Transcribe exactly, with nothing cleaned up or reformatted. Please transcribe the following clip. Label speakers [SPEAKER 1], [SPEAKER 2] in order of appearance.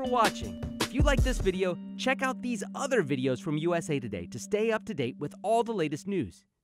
[SPEAKER 1] watching. If you like this video, check out these other videos from U S A Today to stay up to date with all the latest news.